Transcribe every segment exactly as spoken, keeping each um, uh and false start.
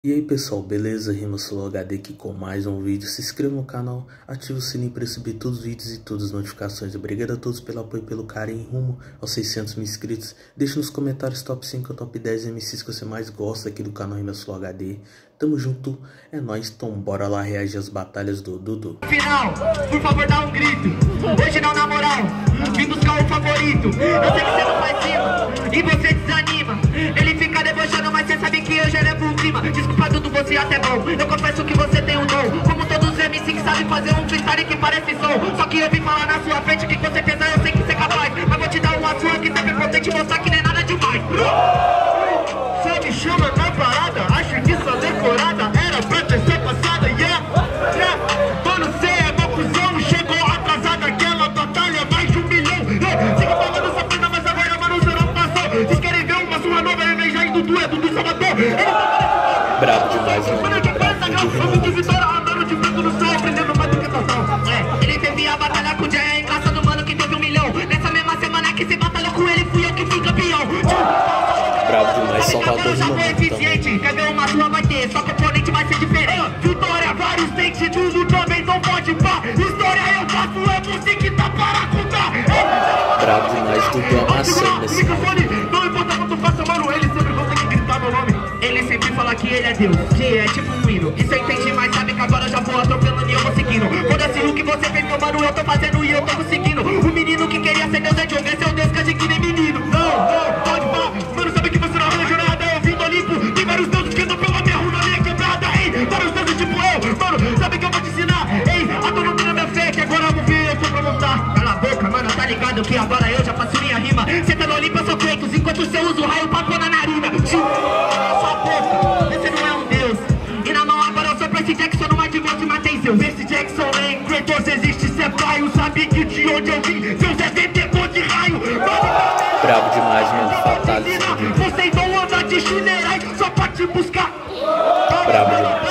E aí pessoal, beleza? RimaSoloHD aqui com mais um vídeo. Se inscreva no canal, ative o sininho para receber todos os vídeos e todas as notificações. Obrigado a todos pelo apoio e pelo carinho rumo aos seiscentos mil inscritos. Deixe nos comentários top cinco ou top dez M Cs que você mais gosta aqui do canal RimaSoloHD. Tamo junto, é nóis, então bora lá reagir às batalhas do Dudu. Final, por favor dá um grito. Hoje não, na moral, vim buscar o favorito. Eu sei que você não faz cima e você desanima. Ele fica debochando, mas você sabe que eu já levo o clima. Desculpa Dudu, você até bom, eu confesso que você tem um dom. Como todos os M C que sabem fazer um freestyle que parece som. Só que eu vim falar na sua frente que com certeza eu sei que você é capaz. Mas vou te dar uma sua que tá prepotente e mostrar que não é nada demais. Você me chama na parada, acho que sua decorada era pra ter ser passada, yeah, yeah. Mano, cê é meu cuzão, chegou atrasada aquela batalha, mais de um milhão, yeah. Siga falando essa pena, mas agora, mano, você não passou. Vocês querem ver uma sua nova energia e Dudu é Dudu Salvador. Bravo demais, mano. Mano, que pensa, eu de vitória, andando de preto no céu, aprendendo mais do que estação. É, ele teve a batalha com o Jay, engraçado, mano, que teve um milhão. Nessa mesma semana que você batalhou com ele, fui eu que fui campeão. Bravo demais, Salvador de novo eficiente, quer ver uma sua vai ter, só que o oponente vai ser diferente. Vitória, vários takes, tudo também não pode pá. História eu faço, é você que tá para contar. Bravo demais, Dudu amassando nesse microfone, não importa quanto faça, mano, ele sempre consegue gritar meu nome. Ele sempre fala que ele é Deus, que é tipo um hino. Isso eu entendi, mas sabe que agora eu já vou atropelando e eu vou seguindo. Foda-se o que você fez, meu mano, eu tô fazendo e eu tô conseguindo. O menino que queria ser Deus é Diogo, esse é o Deus que a gente nem menino. Não, não, pode pá, mano, sabe que você não arranja nada, eu vim do Olimpo. Tem vários deuses que andam pela minha rua, na minha quebrada, ei, vários deuses tipo eu, mano, sabe que eu vou te ensinar, ei, a tu não tem na minha fé, que agora eu vou ver, eu sou pra montar. Cala a boca, mano, tá ligado que agora eu já faço minha rima. Cê tá no Olimpo, eu sou Kratos, enquanto você usa o raio pra pôr na narina. Sua boca, esse não é um deus. E na mão agora eu sou Percy Jackson, não advogo e matei Zeus. Percy Jackson em Kratos existe, cê é paio, sabe que de onde eu vim, Zeus é vendedor de raio. Bravo demais, mano, fatal. Vocês vão andar de chinerai só pra te buscar. Bravo demais.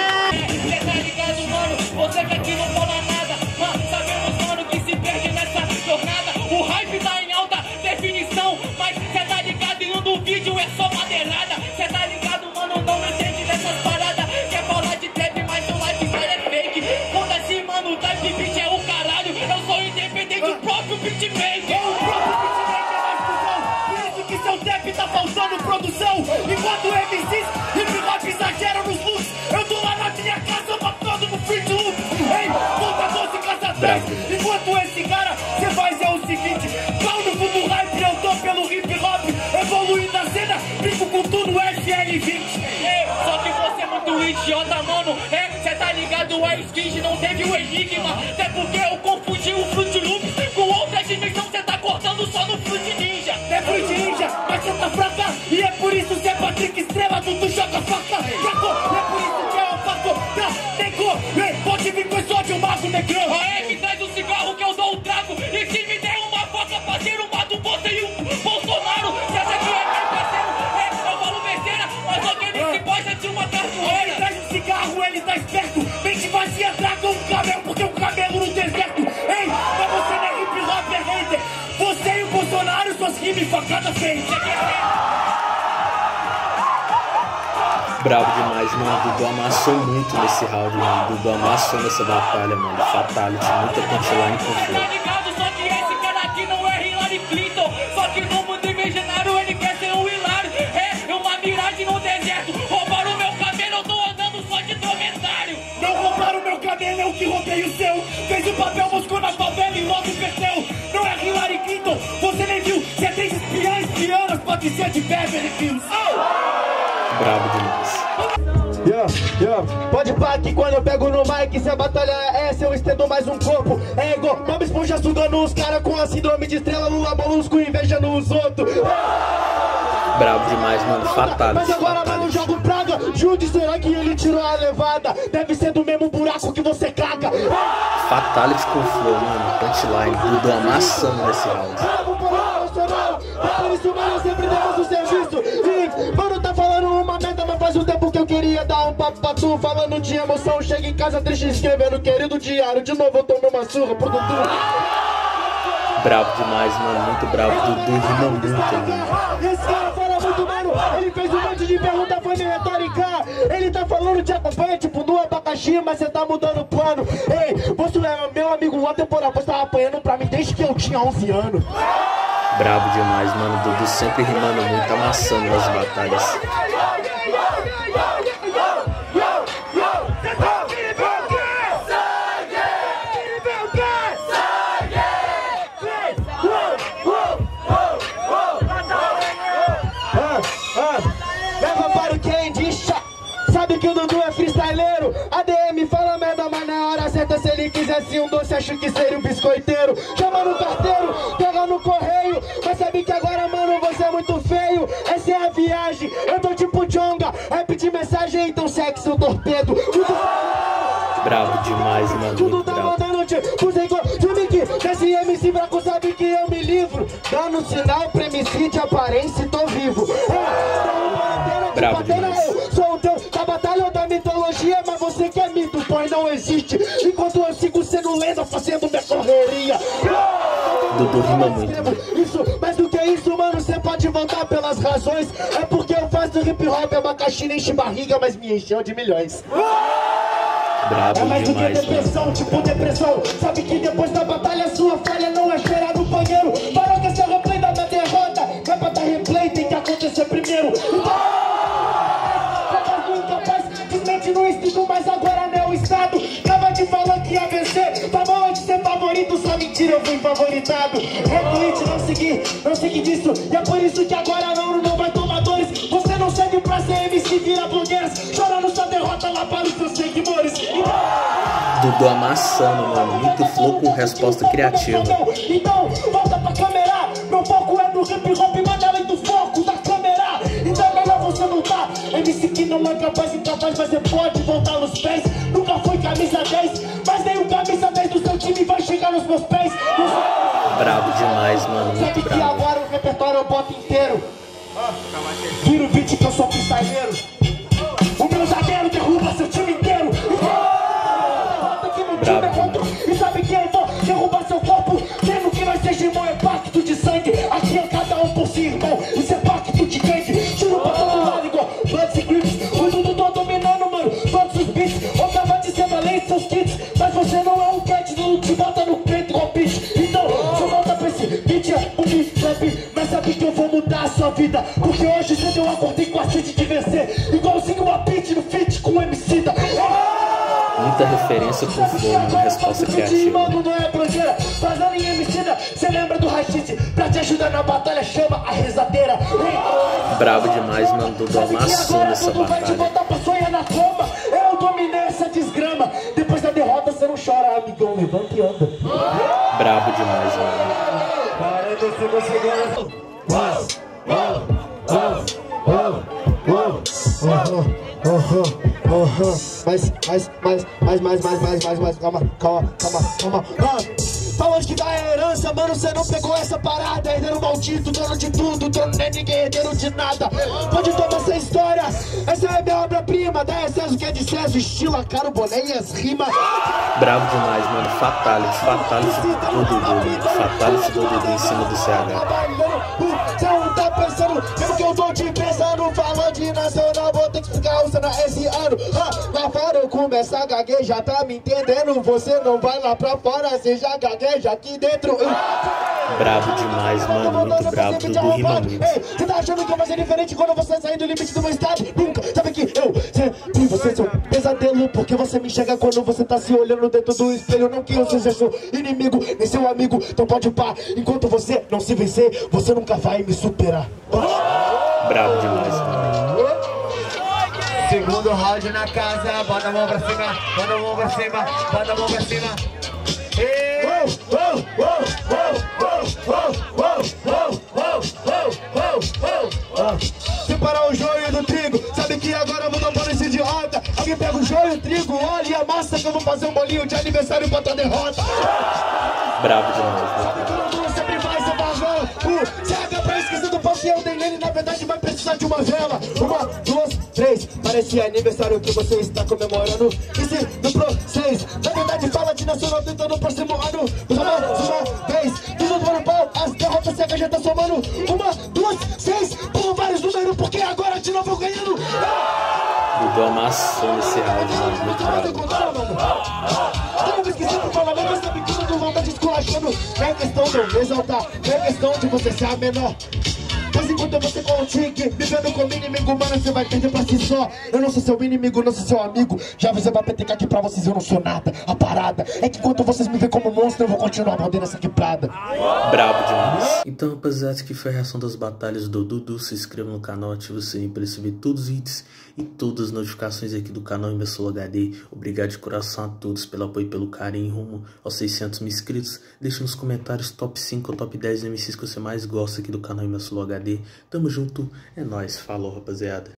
Cê tá ligado, mano? Você que aqui não fala nada, mas sabemos, mano, que se perde nessa jornada. O hype tá em alta definição, mas cê tá ligado e um do vídeo é só madeirada. Cê tá ligado, mano, não entende dessas paradas. Quer falar de trap, mas o lifestyle é fake. Quando assim, mano, o type beat é o caralho. Eu sou independente do próprio beatmaker. O próprio beatmaker é mais cuzão. Por isso que seu trap tá faltando produção. Enquanto M Cs hip hop exageram nos looks, eu tô lá na minha casa matando no free loop. Ei, volta doze casa atrás. Enquanto esse cara, cê faz é o seguinte: pau no fundo hype, eu tô pelo hip hop, evoluindo a cena, brinco com tudo F L vinte. Ei, só que você é muito idiota, mano. É, cê tá ligado, a Skid não teve o enigma. Até porque eu confundi o Fruit Loop com outra dimensão, cê tá cortando só no Fruit Ninja. É Fruit Ninja, mas cê tá fraca, e é por isso que é Patrick Estrela, Dudu joga faca. Sacou? É por isso que é o Paco, tá, tem cor. Ei, pode vir com esse ódio, mago negrão. A M traz um cigarro que eu dou um trago, e se me der uma faca, parceiro, mato você e o Bolsonaro. Cê acha que é meu parceiro? É, eu falo besteira, mas alguém me se bosta de uma cartoeira. Ele traz um cigarro, ele tá esperto, mente vazia, traga um camelo, porque um camelo no deserto. Ei, mas você não é hip hop, é hater. Você e o Bolsonaro, suas rimas facada feita. Bravo demais, mano. Dudu amassou muito nesse round, mano. Dudu amassou nessa batalha, mano. Fatality, muita punchline com Tá ligado, só que esse cara aqui não é Hillary Clinton. Só que no mundo imaginário ele quer ser um Hilário. É uma miragem no deserto. Roubaram o meu cabelo, eu tô andando só de dromedário. Não roubaram o meu cabelo, eu que roubei o seu. Fez o papel, buscou na favela e logo perdeu. Não é Hillary Clinton, você nem viu. Você tem espiã, espianas, pode ser de Beverly Hills. Oh! Bravo demais. Yeah, yeah. Pode pá que quando eu pego no mic, se a batalha é essa, eu estendo mais um corpo. É igual Bob Esponja sugando os caras com a síndrome de estrela, Lula Molusco inveja nos outros. Bravo demais, mano. Fatality. Mas agora, mano, jogo praga. Jude, será que ele tirou a levada? Deve ser do mesmo buraco que você caga. Fatality com flow, mano. Punchline. Dudu amassando nesse round. Por isso, mano, sempre demos o serviço. E, mano, tá falando uma merda, mas faz um tempo que eu queria dar um papo pra tu. Falando de emoção, chega em casa triste escrevendo querido diário. De novo eu tomei uma surra pro Dudu. Bravo demais, mano. Muito bravo. Dudu rima muito, mano. Esse cara fala muito, mano. Ele fez um monte de pergunta, foi me retórica. Ele tá falando te acompanha, tipo no abacaxi, mas você tá mudando o plano. Ei, você é meu amigo, uma temporada você tava apanhando pra mim desde que eu tinha onze anos. Brabo demais, mano. Dudu sempre rimando muito, amassando nas batalhas. Leva para o Candy, sabe que o Dudu é freestyleiro. A D M fala merda, mas na hora certa, se ele quisesse um doce, acho que seria um biscoiteiro. Chama no carteiro, pega no correio, mas sabe que agora, mano, você é muito feio. Essa é a viagem, eu tô tipo Jonga, rap de mensagem, então sexo o torpedo. Bravo demais, mano. Tudo tá mandando tipo Zumiki, desse M C fraco sabe que eu me livro. Dando sinal pra M C de aparência, tô vivo. Bravo demais. Eu sou o teu da batalha ou da mitologia, mas você que é mito, pois não existe. Enquanto eu sigo sendo lenda, fazendo minha correria. Dudu rima muito. Isso, mais do que isso, mano, você pode voltar pelas razões. É porque eu faço hip hop, abacaxi nem enche barriga, mas me encheu de milhões. Bravo é mais do demais, que depressão, mano. Tipo depressão. Sabe que depois da batalha sua falha não é cheirar no banheiro. Parou que esse é o replay da minha derrota. Não é pra dar replay, tem que acontecer primeiro. Desmente no instinto, mas agora não é o estado. Tava te falando que ia vencer. Tá bom de ser favorito, só mentira, eu fui favoritado. Retweet, não segui, não segui disso. E é por isso que agora não, não vai tomar dores. Você não serve pra ser M C, vira blogueiras. Chorando sua derrota lá para os seus seguidores. Dudu amassando, mano. Muito flow com resposta criativa. Então, volta pra câmera. Meu foco é no hip hop, mas além do foco da câmera. Então é melhor você não tá. M C que não é capaz, incapaz, mas você pode voltar nos pés. Nunca foi camisa dez, mas nem o camisa dez do seu time vai chegar nos meus pés. Bravo demais, mano. Muito Sabe que bravo. agora o repertório eu boto inteiro. Vira o beat que eu sou freestyleiro. O meu zagueiro derruba seu time inteiro. Bravo. E sabe que eu vou derrubar seu corpo, sendo que nós seja irmão, é pacto de sangue. Aqui é cada um por si, irmão. Isso é pacto de gangue. Tiro pra todo lado igual Bloods e Crips. O Dudu tô dominando, mano, todos os beats. Eu tava dizendo além de seus kits, mas você não é um cat, não te bota no peito igual bitch. Então, só volta pra esse beat, é um beat rap. Mas sabe que eu vou mudar a sua vida, porque hoje cedo eu acordei com a sede de vencer. Igualzinho uma beat no feat com o M C da. Muita referência com flow, uma resposta criativa. Não é blogueira, fazendo em M C da. Cê lembra do Rachid? Pra te ajudar na batalha, chama a rezadeira. Bravo demais, mano. Dudu amassando essa batalha. Vai te batalha. botar pra sonhar na cama. Eu dominei essa desgrama. Depois da derrota você não chora, amigão. Levanta e anda. Bravo demais, mano. quarenta e cinco segundos. Uau, uau, uau, uau, uau. Uhum, uhum, mas, mas, mas, mas, mas, mas, mas, mas, mas, calma, calma, calma, calma, calma. Falou que dá herança, mano, cê não pegou essa parada. Herdeiro maldito, dono de tudo, dono nem ninguém, herdeiro de nada. Pode tomar essa história, essa é minha obra-prima. Dá excesso que é de César, estilo, a cara, o boné e as rimas. Bravo demais, mano. Fatality, fatality do Dudu, mano. Fatality do Dudu em cima do C H. Cê não tá pensando, mesmo que eu tô te pensando. Falando de nacional, vou ter que ficar usando esse ano. Ah, lá fora eu começo a gaguejar, tá me entendendo? Você não vai lá pra fora, você já gagueja aqui dentro. Bravo demais, mano. Muito bravo. Dudu rima muito. Você tá achando que eu vou ser diferente quando você sair do limite do meu estado? Nunca. Sabe que eu sempre você seu pesadelo, porque você me enxerga quando você tá se olhando dentro do espelho. Não que eu seja seu inimigo, nem seu amigo. Então pode pá, enquanto você não se vencer, você nunca vai me superar. Bravo demais, mano. Segundo round na casa, bota a mão pra cima, bota a mão pra cima, bota a mão pra cima. Separar o joio do trigo, sabe que agora eu vou tomar esse idiota. Alguém pega o joio e o trigo, olha e a massa que eu vou fazer um bolinho de aniversário pra tua derrota. Bravo demais, sabe que o Dudu sempre vai ser pavão. O C H pra esquecer do pão que eu dei nele, na verdade vai precisar de uma vela. Uma, duas, três, parecia aniversário que você está comemorando. E se no Pro seis, na verdade fala de nacional tentando no próximo ano. Mais uma vez, tudo do ano pau, as derrotas cega já tá somando. Uma, duas, seis, por vários números, porque agora de novo eu ganhando. Mudou a maçã nesse áudio, mano, muito bravo. Toda vez que sempre fala, mas você me tudo do vontade esculachando. Não é questão de eu me exaltar, não é questão de você ser a menor. Mas enquanto você com o tique, vivendo como inimigo, mano, você vai perder pra si só. Eu não sou seu inimigo, não sou seu amigo. Já você vai petecar aqui pra vocês, eu não sou nada. A parada é que enquanto vocês me veem como monstro, eu vou continuar mordendo essa quebrada. Brabo demais. Então, rapaziada, essa aqui foi a reação das batalhas do Dudu. Se inscreva no canal, ative o sininho pra receber todos os vídeos e todas as notificações aqui do canal Imbecil H D. Obrigado de coração a todos pelo apoio e pelo carinho rumo aos seiscentos mil inscritos. Deixa nos comentários top cinco ou top dez M Cs que você mais gosta aqui do canal Imbecil H D. Tamo junto, é nóis, falou, rapaziada.